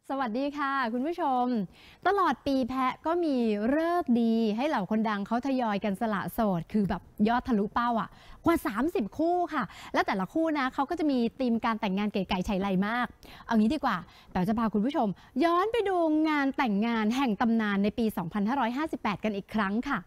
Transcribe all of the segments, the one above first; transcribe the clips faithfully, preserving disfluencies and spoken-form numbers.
สวัสดีค่ะคุณผู้ชมตลอดปีแพะก็มีฤกษ์ดีให้เหล่าคนดังเขาทยอยกันสละโสดคือแบบยอดทะลุเป้าอ่ะกว่าสามสิบคู่ค่ะและแต่ละคู่นะเขาก็จะมีธีมการแต่งงานเก๋ไก๋ไฉไลมากเอางี้ดีกว่าแต่จะพาคุณผู้ชมย้อนไปดูงานแต่งงานแห่งตำนานในปี สองพันห้าร้อยห้าสิบแปด กันอีกครั้งค่ะ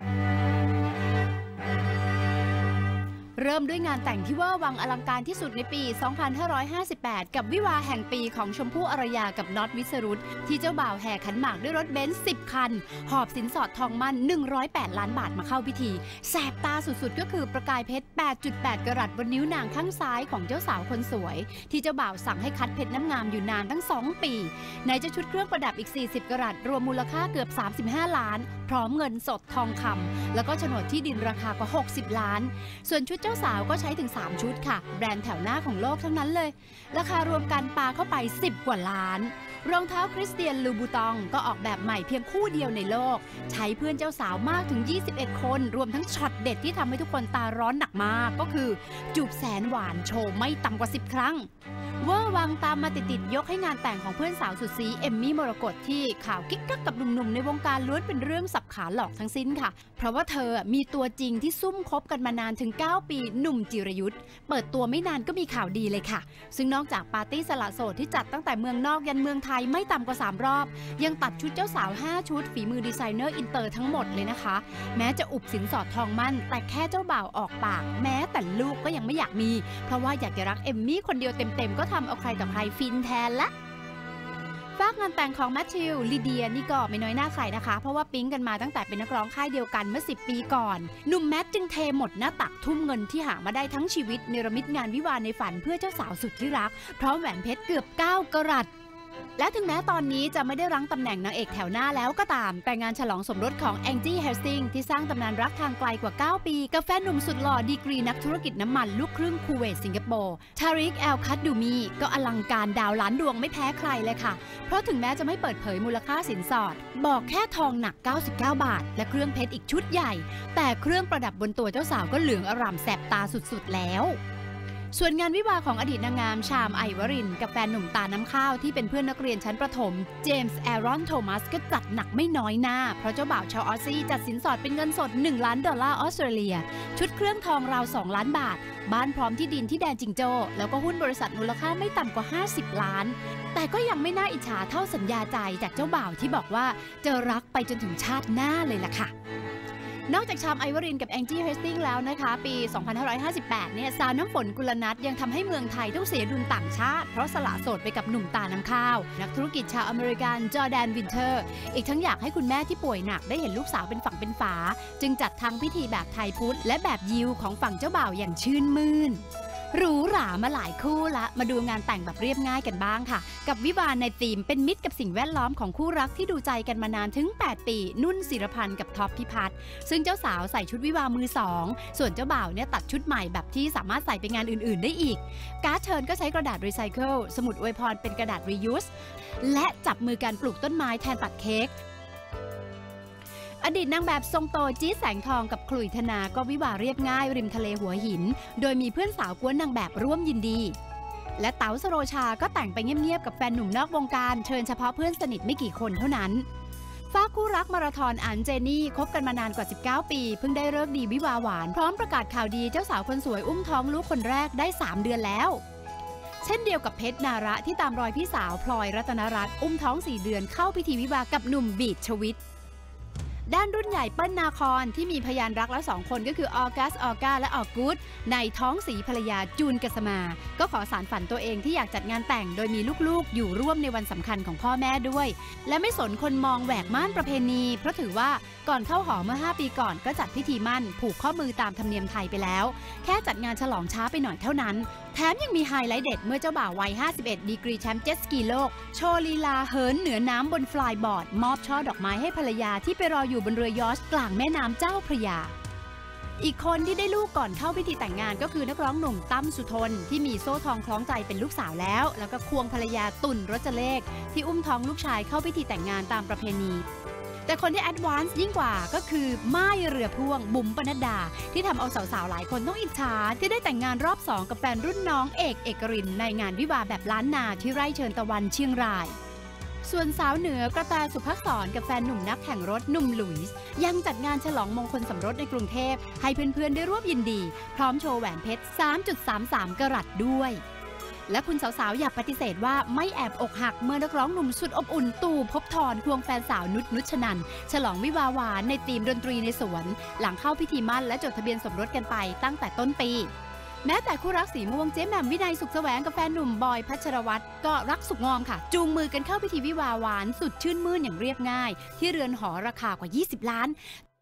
เริ่มด้วยงานแต่งที่เวอร์วังอลังการที่สุดในปี สองพันห้าร้อยห้าสิบแปด กับวิวาห์แห่งปีของชมพู่อารยากับน็อตวิสรุตที่เจ้าบ่าวแห่ขันหมากด้วยรถเบนซ์สิบคันหอบสินสอดทองมั่นหนึ่งร้อยแปดล้านบาทมาเข้าพิธีแสบตาสุดๆก็คือประกายเพชร แปดจุดแปด กะรัตบนนิ้วนางข้างซ้ายของเจ้าสาวคนสวยที่เจ้าบ่าวสั่งให้คัดเพชรน้ำงามอยู่นานทั้งสองปีในจะชุดเครื่องประดับอีกสี่สิบกะรัตรวมมูลค่าเกือบสามสิบห้าล้านพร้อมเงินสดทองคำแล้วก็โฉนดที่ดินราคากว่าหกสิบล้านส่วนชุดเจ้าสาวก็ใช้ถึงสามชุดค่ะแบรนด์แถวหน้าของโลกทั้งนั้นเลยราคารวมกันปาเข้าไปสิบกว่าล้านรองเท้าคริสเตียนลูบูตองก็ออกแบบใหม่เพียงคู่เดียวในโลกใช้เพื่อนเจ้าสาวมากถึงยี่สิบเอ็ดคนรวมทั้งช็อตเด็ดที่ทำให้ทุกคนตาร้อนหนักมากก็คือจูบแสนหวานโชว์ไม่ต่ำกว่าสิบครั้งเวอร์วังตามมาติดๆยกให้งานแต่งของเพื่อนสาวสุดซีเอมมี่มรกตที่ข่าวกิ๊กกักกับหนุ่มๆในวงการล้วนเป็นเรื่องสับขาหลอกทั้งสิ้นค่ะเพราะว่าเธอมีตัวจริงที่ซุ่มคบกันมานานถึงเก้าปีหนุ่มจิรยุทธเปิดตัวไม่นานก็มีข่าวดีเลยค่ะซึ่งนอกจากปาร์ตี้สละโสดที่จัดตั้งแต่เมืองนอกยันเมืองไทยไม่ต่ำกว่าสามรอบยังตัดชุดเจ้าสาวห้าชุดฝีมือดีไซเนอร์อินเตอร์ทั้งหมดเลยนะคะแม้จะอุบสินสอดทองมั่นแต่แค่เจ้าบ่าวออกปากแม้แต่ลูกก็ยังไม่อยากมีเพราะว่าอยากจะรักเอมมี่คนเดียวเต็มๆก็ทำเอาใครต่อใครฟินแทนละฝากงานแต่งของแมทธิวลีเดียนี่ก็ไม่น้อยหน้าใครนะคะเพราะว่าปิ๊งกันมาตั้งแต่เป็นนักร้องค่ายเดียวกันเมื่อสิบปีก่อนหนุ่มแมทจึงเทหมดหน้าตักทุ่มเงินที่หามาได้ทั้งชีวิตเนรมิตงานวิวาห์ในฝันเพื่อเจ้าสาวสุดที่รักพร้อมแหวนเพชรเกือบเก้ากะรัตและถึงแม้ตอนนี้จะไม่ได้รั้งตำแหน่งนางเอกแถวหน้าแล้วก็ตามแต่งานฉลองสมรสของแองจี้เฮลสติงที่สร้างตำนานรักทางไกลกว่าเก้าปีกับแฟนหนุ่มสุดหล่อดีกรีนักธุรกิจน้ำมันลูกครึ่งคูเวตสิงคโปร์ทาริกแอลคัดดูมีก็อลังการดาวล้านดวงไม่แพ้ใครเลยค่ะเพราะถึงแม้จะไม่เปิดเผยมูลค่าสินสอดบอกแค่ทองหนักเก้าสิบเก้าบาทและเครื่องเพชรอีกชุดใหญ่แต่เครื่องประดับบนตัวเจ้าสาวก็เหลืองอร่ามแสบตาสุดๆแล้วส่วนงานวิวาห์ของอดีตนางงามชามไอวรินกับแฟนหนุ่มตาน้ำข้าวที่เป็นเพื่อนนักเรียนชั้นประถมเจมส์แอรอนโทมัสก็จัดหนักไม่น้อยหน้าเพราะเจ้าบ่าวชาวออสซี่จัดสินสอดเป็นเงินสดหนึ่งล้านดอลลาร์ออสเตรเลียชุดเครื่องทองราวสองล้านบาทบ้านพร้อมที่ดินที่แดนจิงโจ้แล้วก็หุ้นบริษัทมูลค่าไม่ต่ำกว่าห้าสิบล้านแต่ก็ยังไม่น่าอิจฉาเท่าสัญญาใจจากเจ้าบ่าวที่บอกว่าจะรักไปจนถึงชาติหน้าเลยล่ะค่ะนอกจากชามไอวรินกับแองจี้เฮสติงแล้วนะคะปี สองพันห้าร้อยห้าสิบแปด เนี่ยสาวน้ำฝนกุลนัทยังทำให้เมืองไทยต้องเสียดุลต่างชาติเพราะสละโสดไปกับหนุ่มตาน้ำข้าวนักธุรกิจชาวอเมริกันจอร์แดนวินเทอร์อีกทั้งอยากให้คุณแม่ที่ป่วยหนักได้เห็นลูกสาวเป็นฝั่งเป็นฝาจึงจัดทั้งพิธีแบบไทยพุทธและแบบยิวของฝั่งเจ้าบ่าวอย่างชื่นมื่นหรูหรามาหลายคู่ละมาดูงานแต่งแบบเรียบง่ายกันบ้างค่ะกับวิวาห์ในธีมเป็นมิตรกับสิ่งแวดล้อมของคู่รักที่ดูใจกันมานานถึงแปดปีนุ่นศิรพันธ์กับท็อปพิพัฒน์ซึ่งเจ้าสาวใส่ชุดวิวาห์มือสองส่วนเจ้าบ่าวเนี่ยตัดชุดใหม่แบบที่สามารถใส่ไปงานอื่นๆได้อีกการ์ดเชิญก็ใช้กระดาษรีไซเคิลสมุดอวยพรเป็นกระดาษรียูสและจับมือกันปลูกต้นไม้แทนตัดเค้กอดีตนางแบบทรงโตจี๊ดแสงทองกับขลุ่ยธนาก็วิวาห์เรียบง่ายริมทะเลหัวหินโดยมีเพื่อนสาวกวนนางแบบร่วมยินดีและเต๋าสโรชาก็แต่งไปเงียบๆกับแฟนหนุ่มนอกวงการเชิญเฉพาะเพื่อนสนิทไม่กี่คนเท่านั้นฝ้าคู่รักมาราธอนอันเจนี่คบกันมานานกว่าสิบเก้าปีเพิ่งได้ฤกษ์ดีวิวาหวานพร้อมประกาศข่าวดีเจ้าสาวคนสวยอุ้มท้องลูกคนแรกได้สามเดือนแล้วเช่นเดียวกับเพชรนาระที่ตามรอยพี่สาวพลอยรัตนรัตน์อุ้มท้องสี่เดือนเข้าพิธีวิวากับหนุ่มบีทชวิตด้านรุ่นใหญ่เปิ้ลนาคอนที่มีพยานรักและสองคนก็คือออกัสออก้าและออกูดในท้องสีภรรยาจูนกัสมาก็ขอสารฝันตัวเองที่อยากจัดงานแต่งโดยมีลูกๆอยู่ร่วมในวันสำคัญของพ่อแม่ด้วยและไม่สนคนมองแหวกม่านประเพณีเพราะถือว่าก่อนเข้าหอเมื่อห้าปีก่อนก็จัดพิธีมั่นผูกข้อมือตามธรรมเนียมไทยไปแล้วแค่จัดงานฉลองช้าไปหน่อยเท่านั้นแถมยังมีไฮไลท์เด็ดเมื่อเจ้าบ่าววัยห้าสิบเอ็ดดีกรีแชมป์เจ็ตสกีโลกโชว์ลีลาเหินเหนือน้ำบนฟลายบอร์ดมอบช่อดอกไม้ให้ภรรยาที่ไปรออยู่บนเรือยอชต์กลางแม่น้ำเจ้าพระยาอีกคนที่ได้ลูกก่อนเข้าพิธีแต่งงานก็คือนักร้องหนุ่มตั้มสุทนที่มีโซ่ทองคล้องใจเป็นลูกสาวแล้วแล้วก็ควงภรรยาตุ่นรจเลขที่อุ้มท้องลูกชายเข้าพิธีแต่งงานตามประเพณีแต่คนที่แอดวานซ์ยิ่งกว่าก็คือม่ายเรือพ่วงบุ๋มปนัดดาที่ทำเอาสาวๆหลายคนต้องอิจฉาที่ได้แต่งงานรอบสองกับแฟนรุ่นน้องเอกเอกรินในงานวิวาห์แบบล้านนาที่ไร่เชิญตะวันเชียงรายส่วนสาวเหนือกระแตสุภักษรกับแฟนหนุ่มนักแข่งรถหนุ่มหลุยส์ยังจัดงานฉลองมงคลสมรสในกรุงเทพให้เพื่อนๆได้ร่วมยินดีพร้อมโชว์แหวนเพชร สามจุดสามสาม กะรัตด้วยและคุณสาวๆอย่าปฏิเสธว่าไม่แอบอกหักเมื่อนักร้องหนุ่มสุดอบอุ่นตู่ภพธรควงแฟนสาวนุชนุชนันท์ฉลองวิวาหวานในธีมดนตรีในสวนหลังเข้าพิธีมั่นและจดทะเบียนสมรสกันไปตั้งแต่ต้นปีแม้แต่คู่รักสีม่วงเจ๊แหม่มวินัยสุขแสวงกับแฟนหนุ่มบอยพัชรวัตรก็รักสุขงอมค่ะจูงมือกันเข้าพิธีวิวาหวานสุดชื่นมื่นอย่างเรียบง่ายที่เรือนหอราคากว่ายี่สิบล้าน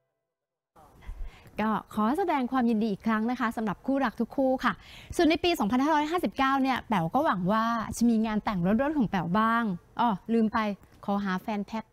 ก็ขอแสดงความยินดีอีกครั้งนะคะสำหรับคู่รักทุกคู่ค่ะส่วนในปี สองพันห้าร้อยห้าสิบเก้า เนี่ยแป๋วก็หวังว่าจะมีงานแต่งรถๆของแป๋วบ้างอ้อลืมไปขอหาแฟนแพ็ค